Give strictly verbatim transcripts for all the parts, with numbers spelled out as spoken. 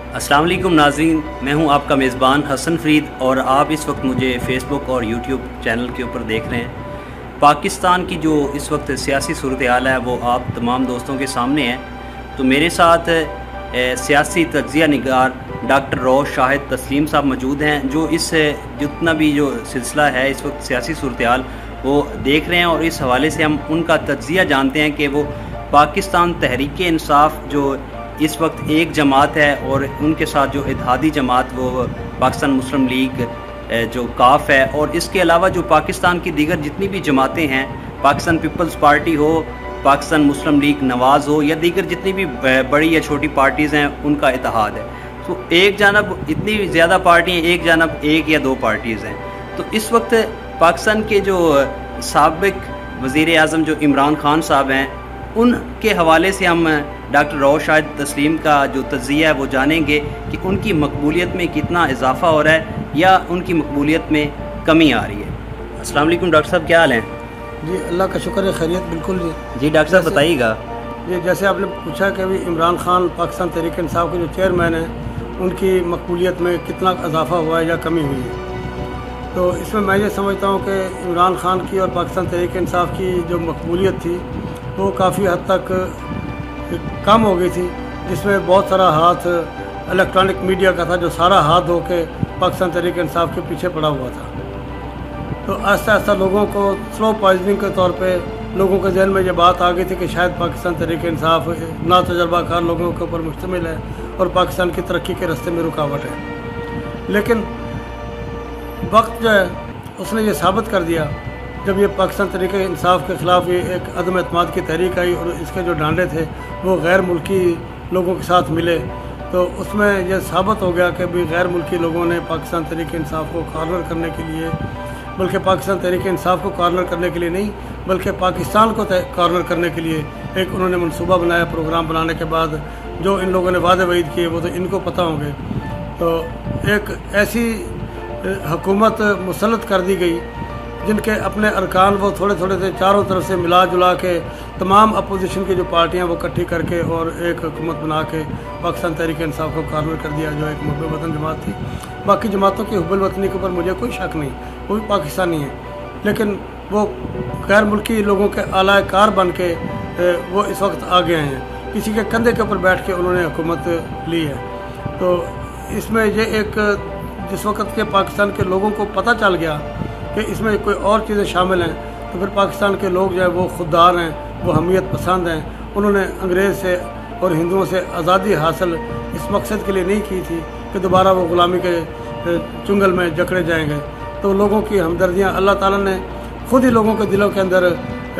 السلام علیکم ناظرین، میں ہوں آپ کا میزبان حسن فرید اور آپ اس وقت مجھے فیس بک اور یوٹیوب چینل کے اوپر دیکھ رہے ہیں۔ پاکستان کی جو اس وقت سیاسی صورتحال ہے وہ آپ تمام دوستوں کے سامنے ہے۔ تو میرے ساتھ سیاسی تجزیہ نگار ڈاکٹر روش شاہد تسلیم صاحب موجود ہیں، جو اس جتنا بھی جو سلسلہ ہے اس وقت سیاسی صورتحال وہ دیکھ رہے ہیں، اور اس حوالے سے ہم ان کا تجزیہ جانتے ہیں کہ وہ پاکستان تحریک انصاف جو اس وقت ایک جماعت ہے اور ان کے ساتھ جو اتحادی جماعت وہ پاکستان مسلم لیگ جو کاف ہے، اور اس کے علاوہ جو پاکستان کی دیگر جتنی بھی جماعتیں ہیں، پاکستان پیپلز پارٹی ہو، پاکستان مسلم لیگ نواز ہو، یا دیگر جتنی بھی بڑی یا چھوٹی پارٹیز ہیں، ان کا اتحاد ہے۔ تو ایک جانب اتنی زیادہ پارٹی ہیں، ایک جانب ایک یا دو پارٹیز ہیں۔ تو اس وقت پاکستان کے جو سابق وزیر اعظم جو عمران خان صاحب ہیں، ان کے حوالے سے ہم ڈاکٹر روش شاہد تسلیم کا جو تجزیہ ہے وہ جانیں گے کہ ان کی مقبولیت میں کتنا اضافہ ہو رہا ہے یا ان کی مقبولیت میں کمی آ رہی ہے۔ السلام علیکم ڈاکٹر صاحب، کیا حال ہیں؟ جی اللہ کا شکر ہے، خیریت بالکل جی۔ جی ڈاکٹر صاحب بتائیے گا۔ جی جیسے آپ نے پوچھا کہ ابھی عمران خان پاکستان تحریک انصاف کے جو چیئرمین ہیں، ان کی مقبولیت میں کتنا اضافہ ہوا ہے یا کمی ہوئی ہے، تو اس میں میں یہ سمجھتا ہوں کہ عمران خان کی اور پاکستان تحریک انصاف کی جو مقبولیت تھی وہ کافی حد تک کم ہو گئی تھی، جس میں بہت سارا ہاتھ الیکٹرانک میڈیا کا تھا جو سارا ہاتھ ہو کے پاکستان تحریک انصاف کے پیچھے پڑا ہوا تھا۔ تو آہستہ آہستہ لوگوں کو سلو پوائزننگ کے طور پہ لوگوں کے ذہن میں یہ بات آ گئی تھی کہ شاید پاکستان تحریک انصاف نا تجربہ کار لوگوں کے اوپر مشتمل ہے اور پاکستان کی ترقی کے راستے میں رکاوٹ ہے۔ لیکن وقت جو ہے اس نے یہ ثابت کر دیا، جب یہ پاکستان تحریک انصاف کے خلاف یہ ایک عدم اعتماد کی تحریک آئی اور اس کے جو ڈانڈے تھے وہ غیر ملکی لوگوں کے ساتھ ملے، تو اس میں یہ ثابت ہو گیا کہ بھی غیر ملکی لوگوں نے پاکستان تحریک انصاف کو کارنر کرنے کے لیے، بلکہ پاکستان تحریک انصاف کو کارنر کرنے کے لیے نہیں بلکہ پاکستان کو کارنر کرنے کے لیے ایک انہوں نے منصوبہ بنایا۔ پروگرام بنانے کے بعد جو ان لوگوں نے وعدے وعید کیے وہ تو ان کو پتہ ہوں گے، تو ایک ایسی حکومت مسلط کر دی گئی جن کے اپنے ارکان وہ تھوڑے تھوڑے سے چاروں طرف سے ملا جلا کے تمام اپوزیشن کی جو پارٹیاں وہ اکٹھی کر کے اور ایک حکومت بنا کے پاکستان تحریک انصاف کو کارنر کر دیا، جو ایک محب وطن جماعت تھی۔ باقی جماعتوں کی حب الوطنی کے اوپر مجھے کوئی شک نہیں، وہ بھی پاکستانی ہیں، لیکن وہ غیر ملکی لوگوں کے اعلی کار بن کے وہ اس وقت آگے آئے ہیں، کسی کے کندھے کے اوپر بیٹھ کے انہوں نے حکومت لی ہے۔ تو اس میں یہ ایک جس وقت کے پاکستان کے لوگوں کو پتہ چل گیا کہ اس میں کوئی اور چیزیں شامل ہیں، تو پھر پاکستان کے لوگ جو ہے وہ خوددار ہیں، وہ حمیت پسند ہیں۔ انہوں نے انگریز سے اور ہندوؤں سے آزادی حاصل اس مقصد کے لیے نہیں کی تھی کہ دوبارہ وہ غلامی کے چنگل میں جکڑے جائیں گے۔ تو لوگوں کی ہمدردیاں اللہ تعالیٰ نے خود ہی لوگوں کے دلوں کے اندر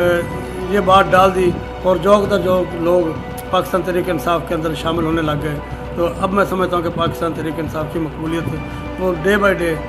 یہ بات ڈال دی، اور جوک در جوک لوگ پاکستان تحریک انصاف کے اندر شامل ہونے لگ گئے۔ تو اب میں سمجھتا ہوں کہ پاکستان تحریک انصاف کی مقبولیت وہ ڈے بائی ڈے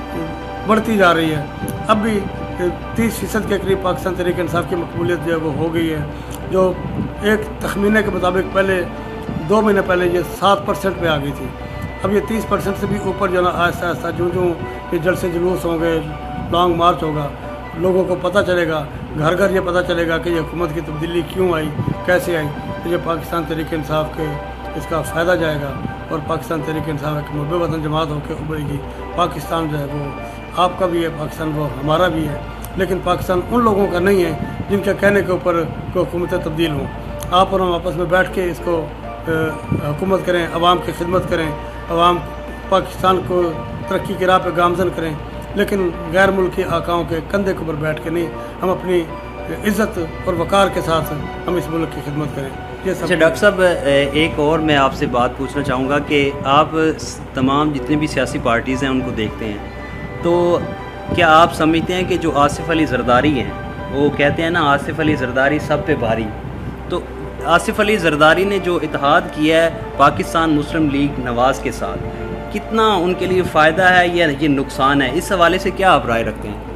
بڑھتی جا رہی ہے۔ اب بھی تیس فیصد کے قریب پاکستان تحریک انصاف کی مقبولیت جو ہے وہ ہو گئی ہے، جو ایک تخمینے کے مطابق پہلے دو مہینے پہلے یہ سات پرسنٹ پہ آ گئی تھی۔ اب یہ تیس پرسنٹ سے بھی اوپر جو ہے نا آہستہ آہستہ جو جو یہ جلسے جلوس ہوں گے، لانگ مارچ ہوگا، لوگوں کو پتہ چلے گا، گھر گھر یہ پتہ چلے گا کہ یہ حکومت کی تبدیلی کیوں آئی، کیسے آئی، تو یہ پاکستان تحریک انصاف کے اس کا فائدہ جائے گا، اور پاکستان تحریک انصاف ایک محب وطن جماعت ہو کے ابھرے گی۔ پاکستان جو ہے وہ آپ کا بھی ہے، پاکستان وہ ہمارا بھی ہے، لیکن پاکستان ان لوگوں کا نہیں ہے جن کے کہنے کے اوپر کوئی حکومتیں تبدیل ہوں۔ آپ اور ہم آپس میں بیٹھ کے اس کو حکومت کریں، عوام کی خدمت کریں، عوام پاکستان کو ترقی کی راہ پہ گامزن کریں، لیکن غیر ملکی آقاؤں کے کندھے کے اوپر بیٹھ کے نہیں، ہم اپنی عزت اور وقار کے ساتھ ہم اس ملک کی خدمت کریں۔ اچھا ڈاکٹر صاحب، ایک اور میں آپ سے بات پوچھنا چاہوں گا کہ آپ تمام جتنے بھی سیاسی پارٹیز ہیں ان کو دیکھتے ہیں، تو کیا آپ سمجھتے ہیں کہ جو آصف علی زرداری ہیں، وہ کہتے ہیں نا آصف علی زرداری سب پہ بھاری، تو آصف علی زرداری نے جو اتحاد کیا ہے پاکستان مسلم لیگ نواز کے ساتھ، کتنا ان کے لیے فائدہ ہے یا یہ نقصان ہے؟ اس حوالے سے کیا آپ رائے رکھتے ہیں؟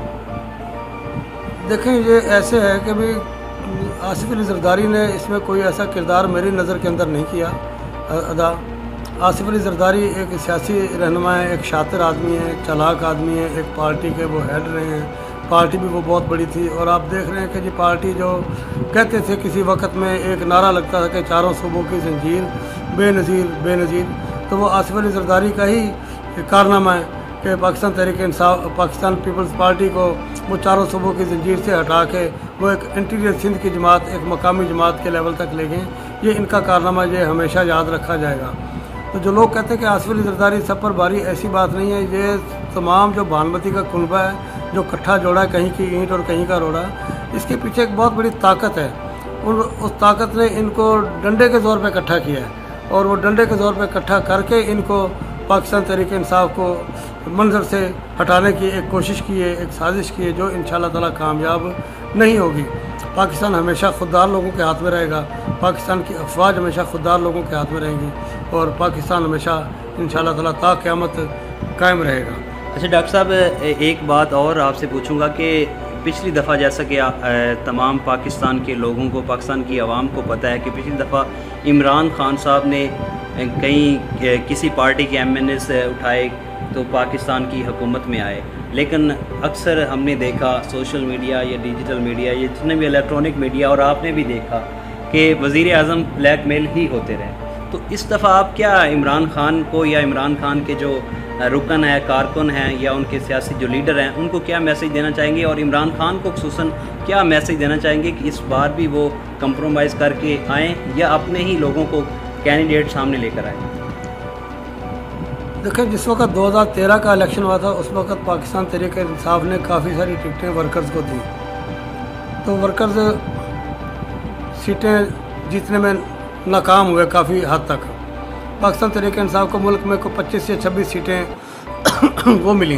دیکھیں، یہ ایسے ہے کہ بھی آصف علی زرداری نے اس میں کوئی ایسا کردار میری نظر کے اندر نہیں کیا ادا۔ آصف علی زرداری ایک سیاسی رہنما ہے، ایک شاطر آدمی ہے، چالاک آدمی ہے، ایک پارٹی کے وہ ہیڈ رہے ہیں، پارٹی بھی وہ بہت بڑی تھی، اور آپ دیکھ رہے ہیں کہ جی پارٹی جو کہتے تھے کسی وقت میں ایک نعرہ لگتا تھا کہ چاروں صوبوں کی زنجیر بے نظیر بے نظیر، تو وہ آصف علی زرداری کا ہی کارنامہ ہے کہ پاکستان تحریک انصاف پاکستان پیپلز پارٹی کو وہ چاروں صوبوں کی زنجیر سے ہٹا کے وہ ایک انٹیریئر سندھ کی جماعت ایک مقامی جماعت کے لیول تک لے گئے. یہ ان کا کارنامہ یہ ہمیشہ یاد رکھا جائے گا. تو جو لوگ کہتے ہیں کہ آصف علی زرداری سب پر باری، ایسی بات نہیں ہے. یہ تمام جو بھانمتی کا کنبہ ہے جو کٹھا جوڑا ہے، کہیں کی اینٹ اور کہیں کا روڑا، اس کے پیچھے ایک بہت بڑی طاقت ہے. اور اس طاقت نے ان کو ڈنڈے کے زور پہ اکٹھا کیا ہے، اور وہ ڈنڈے کے زور پہ اکٹھا کر کے ان کو پاکستان تحریک انصاف کو منظر سے ہٹانے کی ایک کوشش کی ہے، ایک سازش کی ہے، جو ان شاء اللہ تعالیٰ کامیاب نہیں ہوگی. پاکستان ہمیشہ خوددار لوگوں کے ہاتھ میں رہے گا، پاکستان کی افواج ہمیشہ خوددار لوگوں کے ہاتھ میں رہیں گی، اور پاکستان ہمیشہ ان شاء اللہ تعالیٰ تا قیامت قائم رہے گا. اچھا ڈاکٹر صاحب، ایک بات اور آپ سے پوچھوں گا کہ پچھلی دفعہ جیسا کہ تمام پاکستان کے لوگوں کو، پاکستان کی عوام کو پتہ ہے کہ پچھلی دفعہ عمران خان صاحب نے کہیں کسی پارٹی کے ایم این اے سے اٹھائے تو پاکستان کی حکومت میں آئے، لیکن اکثر ہم نے دیکھا سوشل میڈیا یا ڈیجیٹل میڈیا، یہ جتنے بھی الیکٹرانک میڈیا، اور آپ نے بھی دیکھا کہ وزیر اعظم بلیک میل ہی ہوتے رہے. تو اس دفعہ آپ کیا عمران خان کو یا عمران خان کے جو رکن ہیں، کارکن ہیں، یا ان کے سیاسی جو لیڈر ہیں، ان کو کیا میسیج دینا چاہیں گے، اور عمران خان کو خصوصاً کیا میسیج دینا چاہیں گے کہ اس بار بھی وہ کمپرومائز کر کے آئیں یا اپنے ہی لوگوں کو کینڈیڈیٹ سامنے لے کر آئیں؟ دیکھیں، جس وقت دو ہزار تیرہ کا الیکشن ہوا تھا اس وقت پاکستان تحریک انصاف نے کافی ساری ٹکٹیں ورکرز کو دی، تو ورکرز سیٹیں جیتنے میں ناکام ہوئے کافی حد تک. پاکستان تحریک انصاف کو ملک میں کوئی پچیس یا چھبیس سیٹیں وہ ملیں.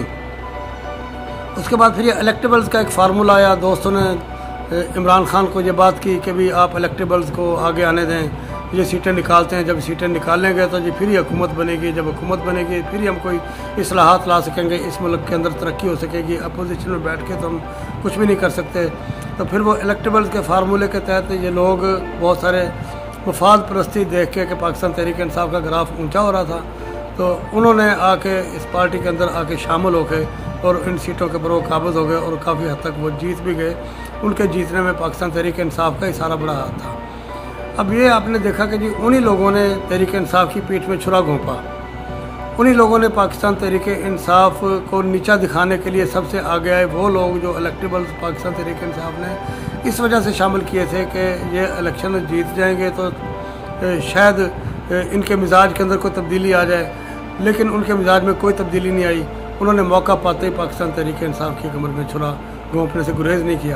اس کے بعد پھر یہ الیکٹیبلز کا ایک فارمولہ آیا. دوستوں نے عمران خان کو یہ بات کی کہ بھی آپ الیکٹیبلز کو آگے آنے دیں، یہ سیٹیں نکالتے ہیں، جب سیٹیں نکالیں گے تو جی پھر ہی حکومت بنے گی، جب حکومت بنے گی پھر ہی ہم کوئی اصلاحات لا سکیں گے، اس ملک کے اندر ترقی ہو سکے گی، اپوزیشن میں بیٹھ کے تو ہم کچھ بھی نہیں کر سکتے. تو پھر وہ الیکٹیبلز کے فارمولے کے تحت یہ لوگ بہت سارے مفاد پرستی دیکھ کے کہ پاکستان تحریک انصاف کا گراف اونچا ہو رہا تھا، تو انہوں نے آ کے اس پارٹی کے اندر آ کے شامل ہو کے اور ان سیٹوں کے پر وہ قابض ہو گئے، اور کافی حد تک وہ جیت بھی گئے. ان کے جیتنے میں پاکستان تحریک انصاف کا ہی سارا بڑا ہاتھ تھا. اب یہ آپ نے دیکھا کہ جی انہی لوگوں نے تحریک انصاف کی پیٹھ میں چھرا گھونپا، انہی لوگوں نے پاکستان تحریک انصاف کو نیچا دکھانے کے لیے سب سے آگے آئے. وہ لوگ جو الیکٹیبلز پاکستان تحریک انصاف نے اس وجہ سے شامل کیے تھے کہ یہ الیکشن جیت جائیں گے تو شاید ان کے مزاج کے اندر کوئی تبدیلی آ جائے، لیکن ان کے مزاج میں کوئی تبدیلی نہیں آئی. انہوں نے موقع پاتے ہی پاکستان تحریک انصاف کی کمر میں چھرا گھونپنے سے گریز نہیں کیا.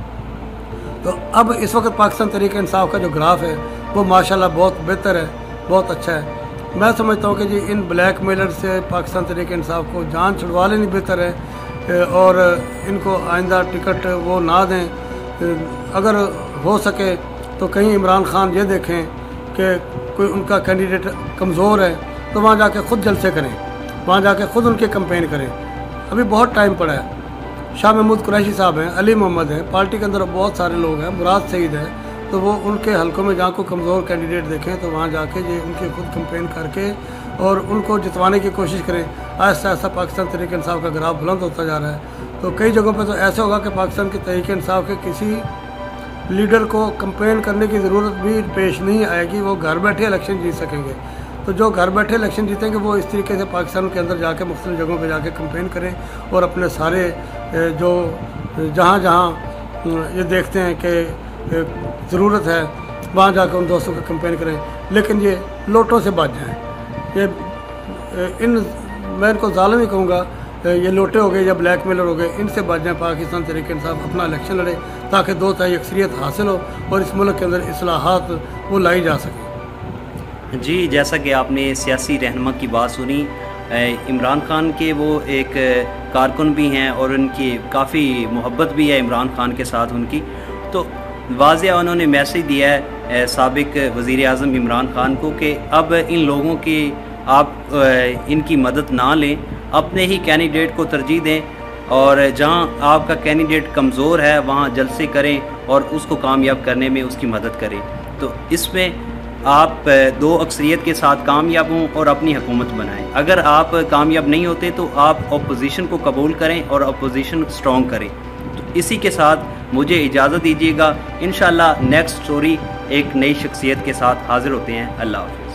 تو اب اس وقت پاکستان تحریک انصاف کا جو گراف ہے وہ ماشاءاللہ بہت بہتر ہے، بہت اچھا ہے. میں سمجھتا ہوں کہ جی ان بلیک میلر سے پاکستان تحریک انصاف کو جان چھڑوا لینی بہتر ہے، اور ان کو آئندہ ٹکٹ وہ نہ دیں. اگر ہو سکے تو کہیں عمران خان یہ دیکھیں کہ کوئی ان کا کینڈیڈیٹ کمزور ہے تو وہاں جا کے خود جلسے کریں، وہاں جا کے خود ان کے کمپین کریں. ابھی بہت ٹائم پڑا ہے. شاہ محمود قریشی صاحب ہیں، علی محمد ہیں، پارٹی کے اندر بہت سارے لوگ ہیں، مراد سعید ہیں، تو وہ ان کے حلقوں میں جہاں کو کمزور کینڈیڈیٹ دیکھیں تو وہاں جا کے یہ ان کے خود کمپین کر کے اور ان کو جتوانے کی کوشش کریں. آہستہ آہستہ پاکستان تحریک انصاف کا گراف بلند ہوتا جا رہا ہے. تو کئی جگہوں پہ تو ایسا ہوگا کہ پاکستان کی تحریک انصاف کے کسی لیڈر کو کمپین کرنے کی ضرورت بھی پیش نہیں آئے گی، وہ گھر بیٹھے الیکشن جیت سکیں گے. تو جو گھر بیٹھے الیکشن جیتیں گے وہ اس طریقے سے پاکستان کے اندر جا کے مختلف جگہوں پہ جا کے کمپین کریں، اور اپنے سارے جو جہاں جہاں یہ دیکھتے ہیں کہ ضرورت ہے وہاں جا کے ان دوستوں کا کمپین کریں. لیکن یہ لوٹوں سے بچ جائیں. یہ ان میں ان کو ظالم ہی کہوں گا، یہ لوٹے ہو گئے یا بلیک میلر ہو گئے، ان سے بچ جائیں. پاکستان تحریک انصاف اپنا الیکشن لڑے تاکہ دو تہائی اکثریت حاصل ہو اور اس ملک کے اندر اصلاحات وہ لائی جا سکیں. جی، جیسا کہ آپ نے سیاسی رہنما کی بات سنی، عمران خان کے وہ ایک کارکن بھی ہیں اور ان کی کافی محبت بھی ہے عمران خان کے ساتھ ان کی. تو واضح انہوں نے میسیج دیا ہے سابق وزیر اعظم عمران خان کو کہ اب ان لوگوں کی آپ ان کی مدد نہ لیں، اپنے ہی کینڈیڈیٹ کو ترجیح دیں، اور جہاں آپ کا کینڈیڈیٹ کمزور ہے وہاں جلسے کریں اور اس کو کامیاب کرنے میں اس کی مدد کریں. تو اس میں آپ دو اکثریت کے ساتھ کامیاب ہوں اور اپنی حکومت بنائیں. اگر آپ کامیاب نہیں ہوتے تو آپ اپوزیشن کو قبول کریں اور اپوزیشن سٹرونگ کریں. تو اسی کے ساتھ مجھے اجازت دیجیے گا. انشاءاللہ نیکسٹ سٹوری ایک نئی شخصیت کے ساتھ حاضر ہوتے ہیں. اللہ حافظ.